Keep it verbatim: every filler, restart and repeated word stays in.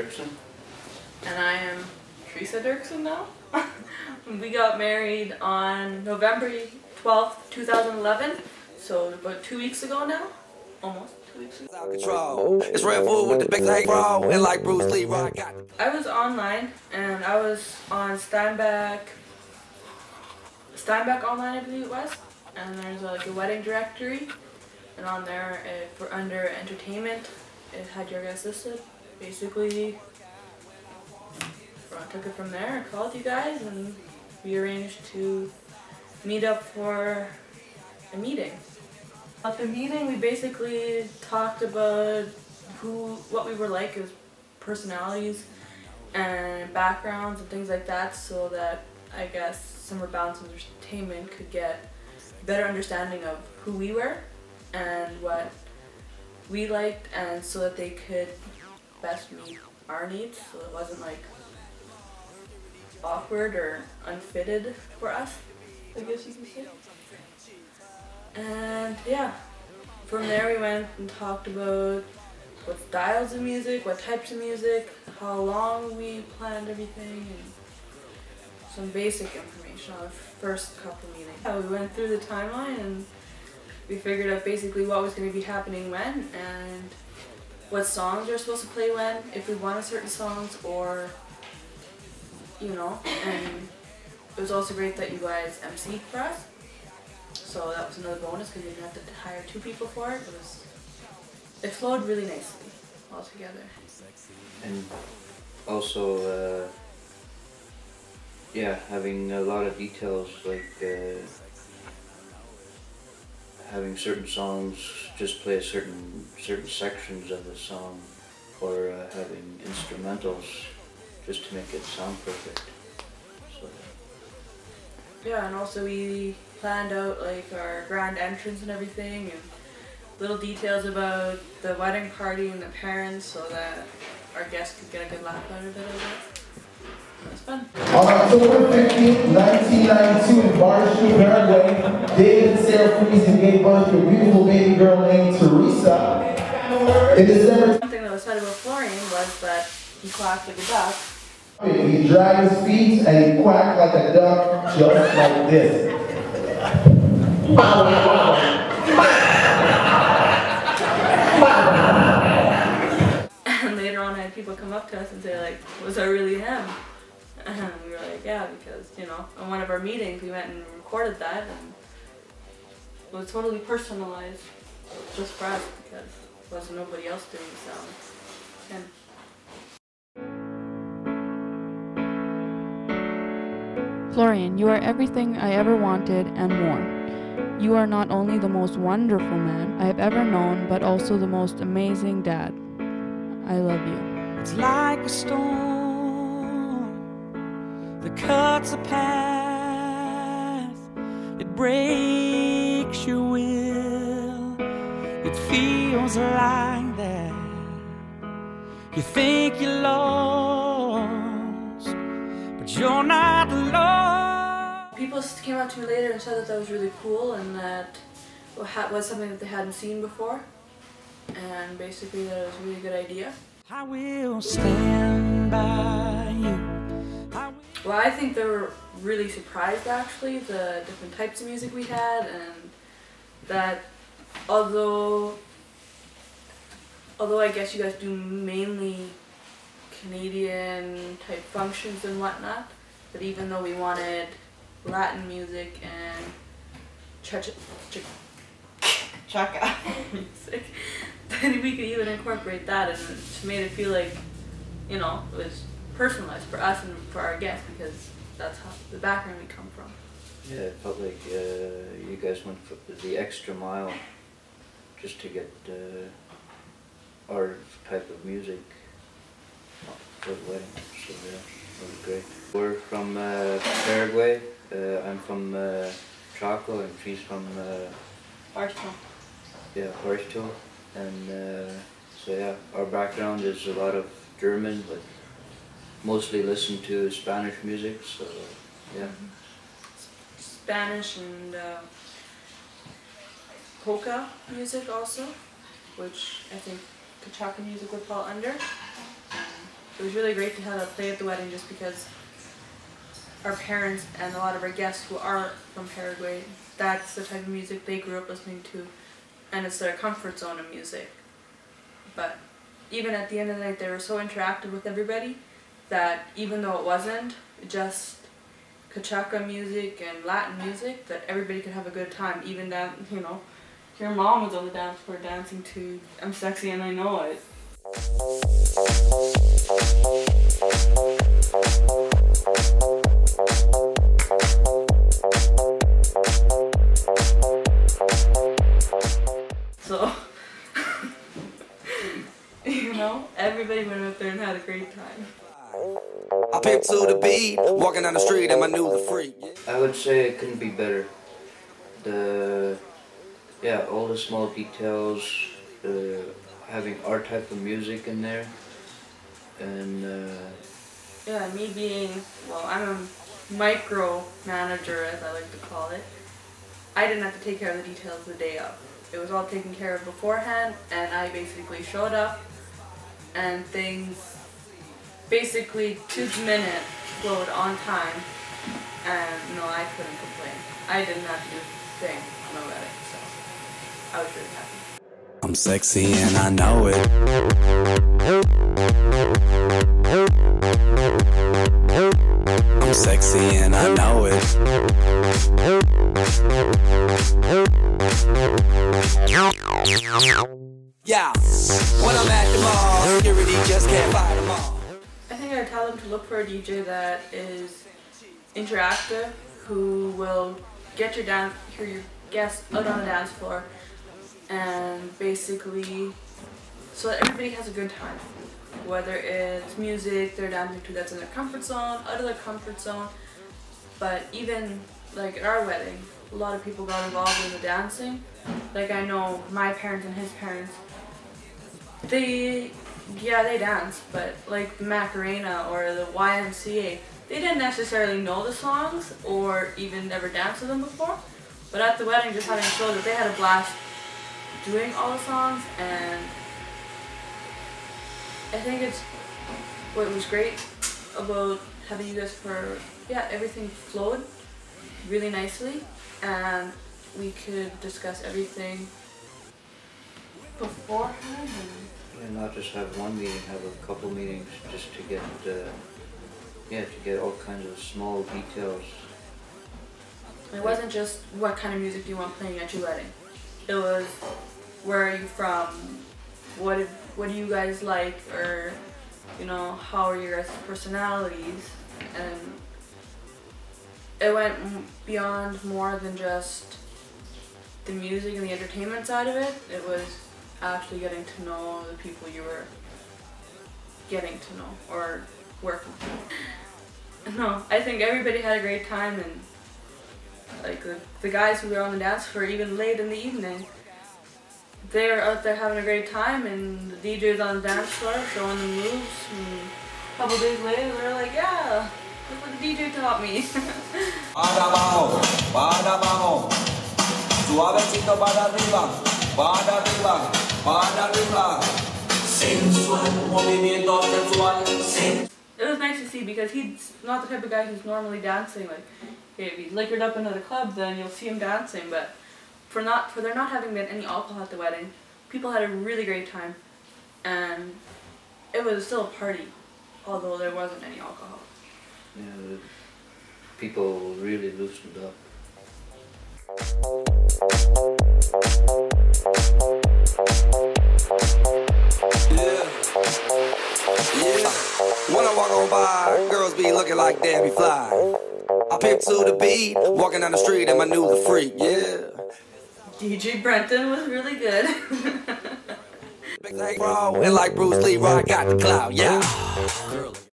Dirksen. And I am Teresa Dirksen now. We got married on November twelfth, two thousand eleven, so about two weeks ago now. Almost two weeks ago. Control. It's Red Bull with the big thing, bro, and like Bruce Lee, I got. I was online, and I was on Steinbeck, Steinbeck Online, I believe it was, and there's like a wedding directory, and on there, it, for under entertainment, it had your guys listed. Basically, I took it from there, I called you guys, and we arranged to meet up for a meeting. At the meeting, we basically talked about who, what we were like as personalities and backgrounds and things like that, so that I guess Summer Balance Entertainment could get a better understanding of who we were and what we liked, and so that they could best meet our needs, so it wasn't like awkward or unfitted for us, I guess you could say. And yeah, from there we went and talked about what styles of music, what types of music, how long we planned everything, and some basic information on the first couple meetings. Yeah, we went through the timeline and we figured out basically what was going to be happening when, and what songs are supposed to play when, if we wanted certain songs, or you know, and it was also great that you guys emceed for us. So that was another bonus because we didn't have to hire two people for it. It was, it flowed really nicely all together. And also, uh, yeah, having a lot of details, like uh, having certain songs just play certain certain sections of the song, or uh, having instrumentals just to make it sound perfect. So. Yeah, and also we planned out like our grand entrance and everything, and little details about the wedding party and the parents, so that our guests could get a good laugh out of it, I guess. It was fun. On October fifteenth, nineteen ninety-two, in Barstow, Paraguay, David and Sarah Friesen gave birth to a beautiful baby girl named Teresa. In December, one thing that was said about Florian was that he quacked like a duck. He dragged his feet and he quacked like a duck, just like this. And later on I had people come up to us and say like, was that really him? And we were like, yeah, because, you know, in one of our meetings we went and recorded that, and it was totally personalized just for us, because there wasn't nobody else doing the sound. Him. Florian, you are everything I ever wanted and more. You are not only the most wonderful man I have ever known, but also the most amazing dad. I love you. It's like a storm that cuts a path. It breaks your will. It feels like that. You think you're lost, but you're not lost. People came up to me later and said that that was really cool, and that it was something that they hadn't seen before, and basically that it was a really good idea. I will stand by you. I will. Well, I think they were really surprised, actually, the different types of music we had, and that although although I guess you guys do mainly Canadian type functions and whatnot, but even though we wanted Latin music and cha-cha music, then we could even incorporate that, and it just made it feel like, you know, it was personalized for us and for our guests, because that's how the background we come from. Yeah, it felt like uh, you guys went for the extra mile just to get uh, our type of music for the wedding. So yeah, it was great. We're from uh, Paraguay. Uh, I'm from uh, Chaco, and she's from uh, Barstow. Yeah, Barstow. And uh, so yeah, our background is a lot of German, but mostly listen to Spanish music. So yeah. Mm-hmm. Spanish and uh, polka music also, which I think Cachaca music would fall under. Um, it was really great to have that play at the wedding just because our parents and a lot of our guests who are from Paraguay, that's the type of music they grew up listening to, and it's their comfort zone of music. But even at the end of the night, they were so interactive with everybody that even though it wasn't just cachaca music and Latin music, that everybody could have a good time. Even that, you know, your mom was on the dance floor dancing to I'm Sexy and I Know It. So, you know, everybody went out there and had a great time. I pimp to the beat, walking down the street and I knew the freak. I would say it couldn't be better. The, yeah, all the small details, uh, having our type of music in there, and uh, yeah, me being, well, I'm a micro manager, as I like to call it. I didn't have to take care of the details the day of. It was all taken care of beforehand, and I basically showed up, and things basically to the minute flowed on time, and no, I couldn't complain. I didn't have to do a thing on my wedding, so I was really happy. I'm sexy and I know it. I'm sexy and I know it. Yeah, when I'm at the mall, security just can't fight them all. I think I tell them to look for a D J that is interactive, who will get your dance, hear your guests out on the dance floor, and basically so that everybody has a good time. Whether it's music they're dancing to that's in their comfort zone, out of their comfort zone, but even like at our wedding, a lot of people got involved in the dancing. Like I know my parents and his parents, they, yeah, they dance, but like the Macarena or the Y M C A, they didn't necessarily know the songs or even never danced to them before. But at the wedding, just having a show that they had a blast doing all the songs, and I think it's what was great about having you guys for, yeah, everything flowed really nicely, and we could discuss everything beforehand. and not just have one meeting, have a couple meetings just to get, uh, yeah, to get all kinds of small details. It wasn't just what kind of music do you want playing at your wedding. It was where are you from, what if, what do you guys like, or you know, how are your guys' personalities, and it went beyond more than just the music and the entertainment side of it. It was actually getting to know the people you were getting to know or working with. No, I think everybody had a great time, and like the, the guys who were on the dance floor even late in the evening, they were out there having a great time, and the D Js on the dance floor showing them moves, and a couple days later they were like, yeah, look what the D J taught me. Para abajo, para abajo, suavecito para arriba, para arriba, para arriba, sensual, movimiento sensual, sensual. It was nice to see because he's not the type of guy who's normally dancing. Like, if he's liquored up into the club, then you'll see him dancing, but for not for there not having been any alcohol at the wedding, people had a really great time, and it was still a party, although there wasn't any alcohol. Yeah, the people really loosened up. Yeah, yeah. When I walk on by, girls be looking like Debbie Fly. I pimp to the beat, walking down the street and I knew the freak, yeah. D J Brenton was really good. And like Bruce Lee, I got the clout, yeah.